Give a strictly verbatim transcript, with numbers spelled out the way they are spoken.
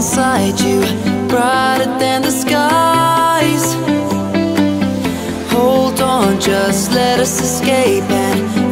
inside you, brighter than the skies. Hold on, just let us escape and